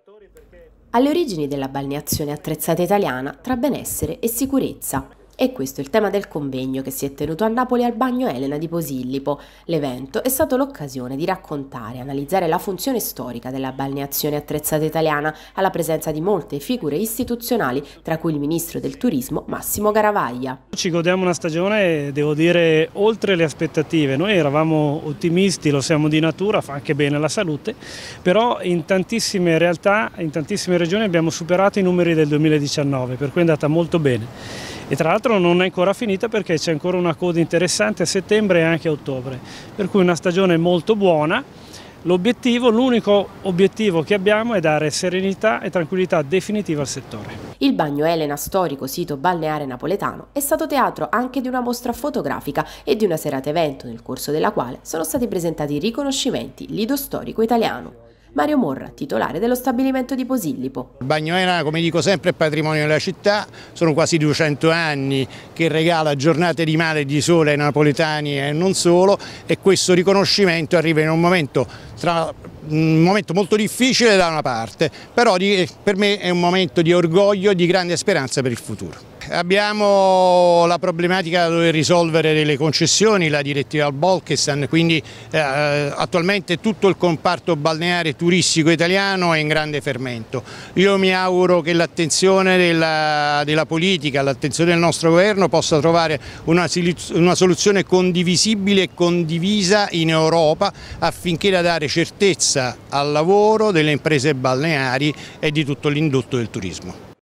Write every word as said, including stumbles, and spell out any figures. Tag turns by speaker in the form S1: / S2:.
S1: Alle origini della balneazione attrezzata italiana tra benessere e sicurezza. E questo è il tema del convegno che si è tenuto a Napoli al Bagno Elena di Posillipo. L'evento è stato l'occasione di raccontare e analizzare la funzione storica della balneazione attrezzata italiana alla presenza di molte figure istituzionali, tra cui il ministro del turismo Massimo Garavaglia.
S2: Ci godiamo una stagione, devo dire, oltre le aspettative. Noi eravamo ottimisti, lo siamo di natura, fa anche bene alla salute, però in tantissime realtà, in tantissime regioni abbiamo superato i numeri del duemiladiciannove, per cui è andata molto bene. E tra l'altro non è ancora finita perché c'è ancora una coda interessante a settembre e anche a ottobre, per cui una stagione molto buona. L'obiettivo, l'unico obiettivo che abbiamo è dare serenità e tranquillità definitiva al settore.
S1: Il Bagno Elena, storico sito balneare napoletano, è stato teatro anche di una mostra fotografica e di una serata evento nel corso della quale sono stati presentati riconoscimenti Lido Storico Italiano. Mario Morra, titolare dello stabilimento di Posillipo.
S3: Il Bagno Elena, come dico sempre, è patrimonio della città, sono quasi duecento anni che regala giornate di mare e di sole ai napoletani e non solo, e questo riconoscimento arriva in un momento, tra, un momento molto difficile da una parte, però di, per me è un momento di orgoglio e di grande speranza per il futuro. Abbiamo la problematica da dover risolvere delle concessioni, la direttiva al Bolkestein, quindi eh, attualmente tutto il comparto balneare turistico italiano è in grande fermento. Io mi auguro che l'attenzione della, della politica, l'attenzione del nostro governo possa trovare una, una soluzione condivisibile e condivisa in Europa affinché da dare certezza al lavoro delle imprese balneari e di tutto l'indotto del turismo.